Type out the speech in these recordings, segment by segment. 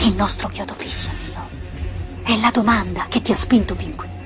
il nostro chiodo fisso, Nino. È la domanda che ti ha spinto fin qui.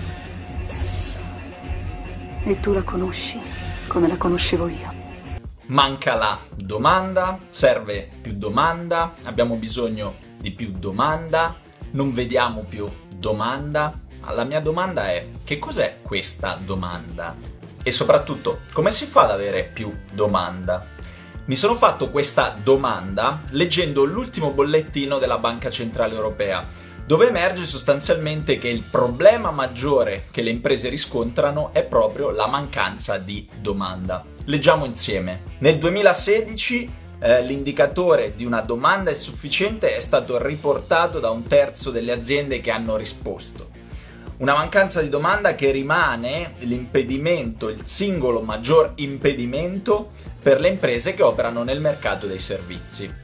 E tu la conosci come la conoscevo io. Manca la domanda, serve più domanda, abbiamo bisogno di più domanda, non vediamo più domanda. La mia domanda è: che cos'è questa domanda? E soprattutto, come si fa ad avere più domanda? Mi sono fatto questa domanda leggendo l'ultimo bollettino della Banca Centrale Europea, dove emerge sostanzialmente che il problema maggiore che le imprese riscontrano è proprio la mancanza di domanda. Leggiamo insieme. Nel 2016 l'indicatore di una domanda insufficiente è stato riportato da 1/3 delle aziende che hanno risposto. Una mancanza di domanda che rimane l'impedimento, il singolo maggior impedimento per le imprese che operano nel mercato dei servizi.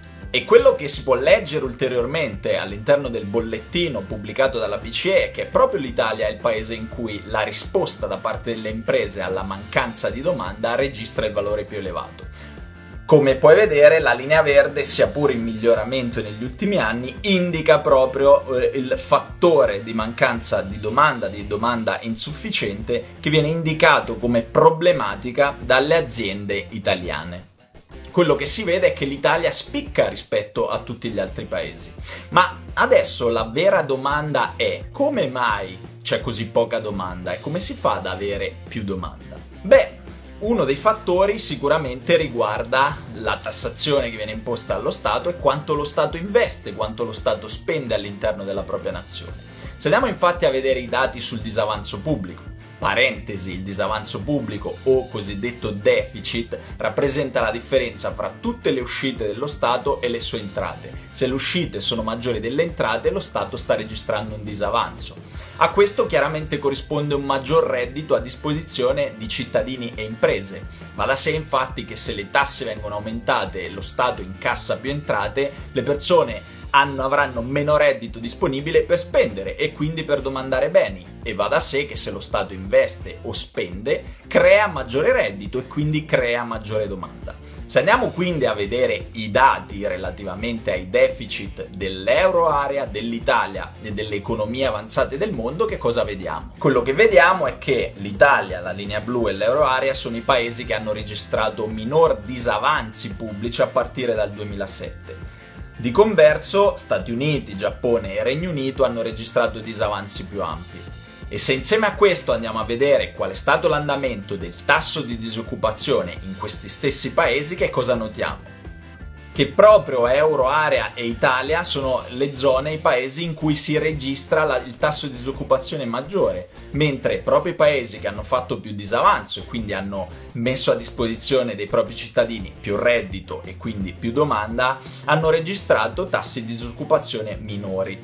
E quello che si può leggere ulteriormente all'interno del bollettino pubblicato dalla BCE è che proprio l'Italia è il paese in cui la risposta da parte delle imprese alla mancanza di domanda registra il valore più elevato. Come puoi vedere, la linea verde, sia pure in miglioramento negli ultimi anni, indica proprio il fattore di mancanza di domanda insufficiente, che viene indicato come problematica dalle aziende italiane. Quello che si vede è che l'Italia spicca rispetto a tutti gli altri paesi. Ma adesso la vera domanda è: come mai c'è così poca domanda e come si fa ad avere più domanda? Beh, uno dei fattori sicuramente riguarda la tassazione che viene imposta allo Stato e quanto lo Stato investe, quanto lo Stato spende all'interno della propria nazione. Se andiamo infatti a vedere i dati sul disavanzo pubblico, parentesi, il disavanzo pubblico o cosiddetto deficit rappresenta la differenza fra tutte le uscite dello Stato e le sue entrate. Se le uscite sono maggiori delle entrate, lo Stato sta registrando un disavanzo. A questo chiaramente corrisponde un maggior reddito a disposizione di cittadini e imprese. Va da sé infatti che se le tasse vengono aumentate e lo Stato incassa più entrate, le persone avranno meno reddito disponibile per spendere e quindi per domandare beni, e va da sé che se lo Stato investe o spende crea maggiore reddito e quindi crea maggiore domanda. Se andiamo quindi a vedere i dati relativamente ai deficit dell'euro area, dell'Italia e delle economie avanzate del mondo, che cosa vediamo? Quello che vediamo è che l'Italia, la linea blu e l'euro area sono i paesi che hanno registrato minor disavanzi pubblici a partire dal 2007. Di converso, Stati Uniti, Giappone e Regno Unito hanno registrato disavanzi più ampi. E se insieme a questo andiamo a vedere qual è stato l'andamento del tasso di disoccupazione in questi stessi paesi, che cosa notiamo? Che proprio euro area e Italia sono le zone, i paesi in cui si registra il tasso di disoccupazione maggiore, mentre proprio i paesi che hanno fatto più disavanzo e quindi hanno messo a disposizione dei propri cittadini più reddito e quindi più domanda hanno registrato tassi di disoccupazione minori.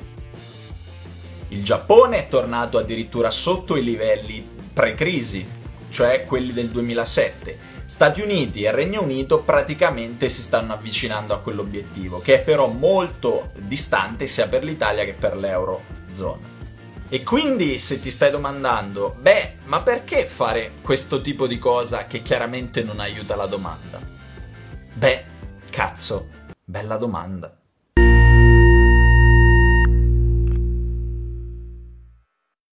Il Giappone è tornato addirittura sotto i livelli pre-crisi, cioè quelli del 2007. Stati Uniti e Regno Unito praticamente si stanno avvicinando a quell'obiettivo, che è però molto distante sia per l'Italia che per l'Eurozona. E quindi se ti stai domandando, ma perché fare questo tipo di cosa che chiaramente non aiuta la domanda? Cazzo, bella domanda.